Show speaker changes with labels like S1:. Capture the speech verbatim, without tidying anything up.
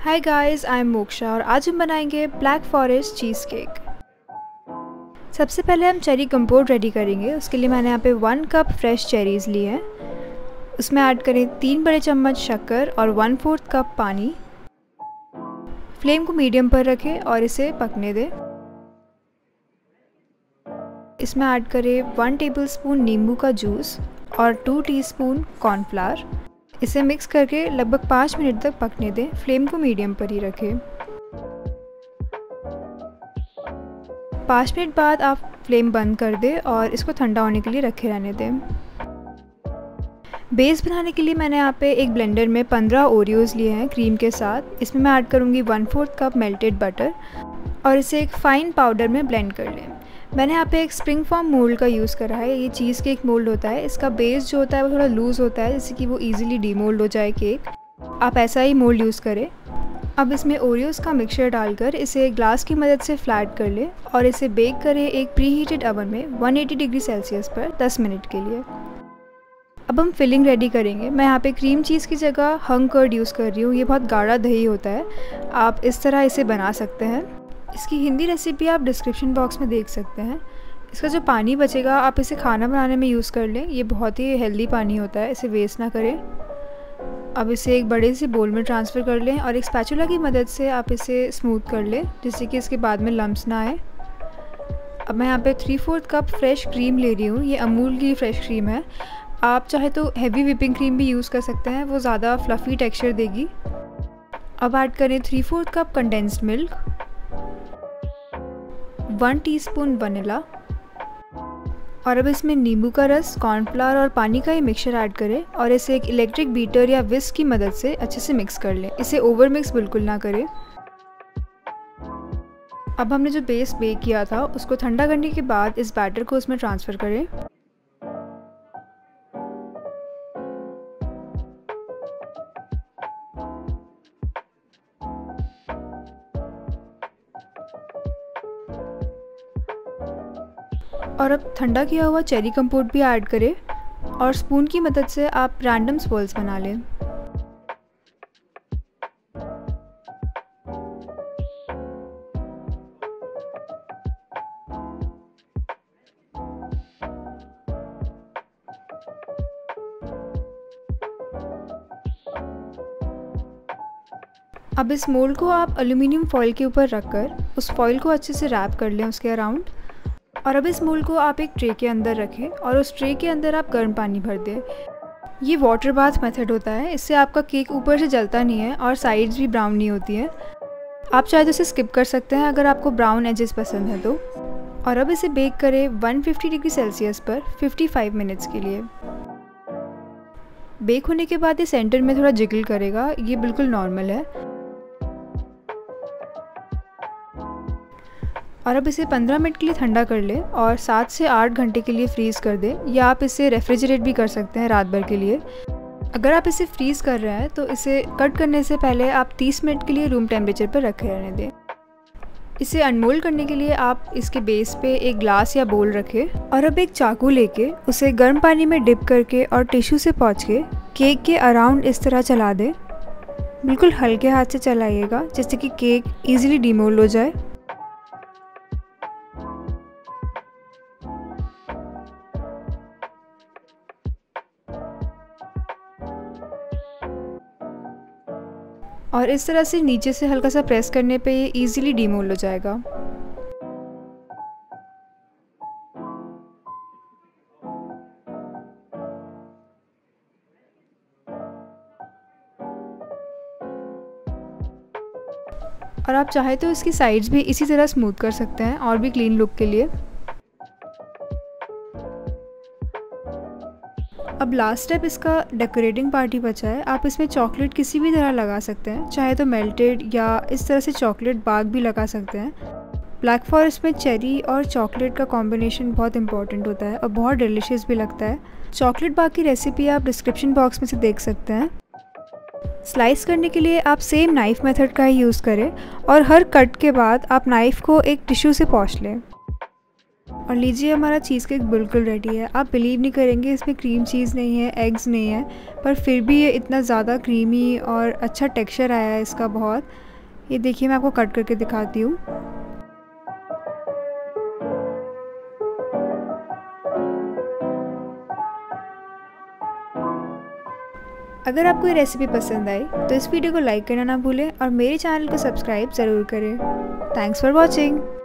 S1: Hi guys, I am Moksha और आज हम बनाएंगे ब्लैक फॉरेस्ट चीज़ केक। सबसे पहले हम चेरी कंपोट रेडी करेंगे। उसके लिए मैंने यहाँ पे वन कप फ्रेश चेरीज़ लिए हैं। उसमें ऐड करें तीन बड़े चम्मच शक्कर और वन फोर्थ कप पानी। फ्लेम को मीडियम पर रखें और इसे पकने दें। इसमें ऐड करें वन टेबलस्पून नींबू का जूस और टू टीस्पून कॉर्नफ्लावर। इसे मिक्स करके लगभग पाँच मिनट तक पकने दें। फ्लेम को मीडियम पर ही रखें। पाँच मिनट बाद आप फ्लेम बंद कर दें और इसको ठंडा होने के लिए रखे रहने दें। बेस बनाने के लिए मैंने यहाँ पे एक ब्लेंडर में पंद्रह ओरियोज़ लिए हैं क्रीम के साथ। इसमें मैं ऐड करूँगी one fourth cup melted butter और इसे एक फ़ाइन पाउडर में ब्लेंड कर लें। मैंने यहाँ पे एक स्प्रिंग फॉर्म मोल्ड का यूज़ करा है। ये चीज़ केक मोल्ड होता है। इसका बेस जो होता है वो थोड़ा लूज़ होता है, जिससे कि वो इजीली डीमोल्ड हो जाए केक। आप ऐसा ही मोल्ड यूज़ करें। अब इसमें ओरियोज़ का मिक्सचर डालकर इसे ग्लास की मदद से फ्लैट कर लें और इसे बेक करें एक प्री हीटेड ओवन में एक सौ अस्सी डिग्री सेल्सियस पर दस मिनट के लिए। अब हम फिलिंग रेडी करेंगे। मैं यहाँ पे क्रीम चीज़ की जगह हंग कर्ड यूज़ कर रही हूँ। ये बहुत गाढ़ा दही होता है। आप इस तरह इसे बना सकते हैं। इसकी हिंदी रेसिपी आप डिस्क्रिप्शन बॉक्स में देख सकते हैं। इसका जो पानी बचेगा आप इसे खाना बनाने में यूज़ कर लें। ये बहुत ही हेल्दी पानी होता है, इसे वेस्ट ना करें। अब इसे एक बड़े से बोल में ट्रांसफ़र कर लें और एक स्पैचुला की मदद से आप इसे स्मूथ कर लें, जिससे कि इसके बाद में लम्प्स ना आए। अब मैं यहाँ पे three fourth cup fresh cream ले रही हूँ। ये अमूल की फ़्रेश क्रीम है। आप चाहे तो हैवी व्हिपिंग क्रीम भी यूज़ कर सकते हैं, वो ज़्यादा फ्लफ़ी टेक्सचर देगी। अब ऐड करें three fourth cup condensed milk, one teaspoon vanilla और अब इसमें नींबू का रस, कॉर्नफ्लावर और पानी का ही मिक्सचर ऐड करें और इसे एक इलेक्ट्रिक बीटर या विस्क की मदद से अच्छे से मिक्स कर लें। इसे ओवर मिक्स बिल्कुल ना करें। अब हमने जो बेस बेक किया था उसको ठंडा करने के बाद इस बैटर को उसमें ट्रांसफ़र करें। और अब ठंडा किया हुआ चेरी कंपोट भी ऐड करें और स्पून की मदद से आप रैंडम swirls बना लें। अब इस मोल्ड को आप एल्युमिनियम फॉइल के ऊपर रखकर उस फॉइल को अच्छे से रैप कर लें उसके अराउंड। और अब इस मोल्ड को आप एक ट्रे के अंदर रखें और उस ट्रे के अंदर आप गर्म पानी भर दें। ये वाटर बाथ मेथड होता है। इससे आपका केक ऊपर से जलता नहीं है और साइड्स भी ब्राउन नहीं होती हैं। आप चाहे तो इसे स्किप कर सकते हैं अगर आपको ब्राउन एजेस पसंद है तो। और अब इसे बेक करें एक सौ पचास डिग्री सेल्सियस पर पचपन मिनट्स के लिए। बेक होने के बाद ये सेंटर में थोड़ा जिगल करेगा, ये बिल्कुल नॉर्मल है। और अब इसे पंद्रह मिनट के लिए ठंडा कर लें और सात से आठ घंटे के लिए फ्रीज़ कर दें, या आप इसे रेफ्रिजरेट भी कर सकते हैं रात भर के लिए। अगर आप इसे फ्रीज़ कर रहे हैं तो इसे कट करने से पहले आप तीस मिनट के लिए रूम टेम्परेचर पर रखे रहने दें। इसे अनमोल्ड करने के लिए आप इसके बेस पे एक ग्लास या बोल रखें और अब एक चाकू लेके उसे गर्म पानी में डिप करके और टिश्यू से पोंछ के केक के अराउंड इस तरह चला दें। बिल्कुल हल्के हाथ से चलाइएगा, जिससे कि केक ईजिली डीमोल्ड हो जाए। और इस तरह से नीचे से हल्का सा प्रेस करने पे ये ईज़िली डीमोल्ड हो जाएगा। और आप चाहे तो इसकी साइड्स भी इसी तरह स्मूथ कर सकते हैं और भी क्लीन लुक के लिए। अब लास्ट स्टेप इसका डेकोरेटिंग पार्टी बचा है। आप इसमें चॉकलेट किसी भी तरह लगा सकते हैं, चाहे तो मेल्टेड या इस तरह से चॉकलेट बाग भी लगा सकते हैं। ब्लैक फॉरेस्ट में चेरी और चॉकलेट का कॉम्बिनेशन बहुत इंपॉर्टेंट होता है और बहुत डिलीशियस भी लगता है। चॉकलेट बाग की रेसिपी आप डिस्क्रिप्शन बॉक्स में से देख सकते हैं। स्लाइस करने के लिए आप सेम नाइफ़ मेथड का ही यूज़ करें और हर कट के बाद आप नाइफ़ को एक टिश्यू से पोंछ लें। और लीजिए हमारा चीज़ केक बिल्कुल रेडी है। आप बिलीव नहीं करेंगे इसमें क्रीम चीज़ नहीं है, एग्स नहीं है, पर फिर भी ये इतना ज़्यादा क्रीमी और अच्छा टेक्सचर आया है इसका बहुत। ये देखिए मैं आपको कट करके दिखाती हूँ। अगर आपको ये रेसिपी पसंद आई तो इस वीडियो को लाइक करना ना भूलें और मेरे चैनल को सब्सक्राइब ज़रूर करें। Thanks for watching.